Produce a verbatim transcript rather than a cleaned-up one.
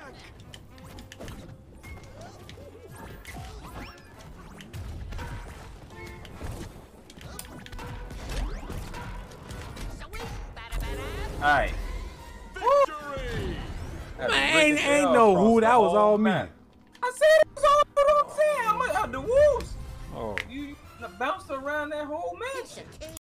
Alright. Man, ain't, ain't no who. That was all me. I said it was all what I'm saying. I'm like, uh, the wolves. Oh. You bounced around that whole mansion.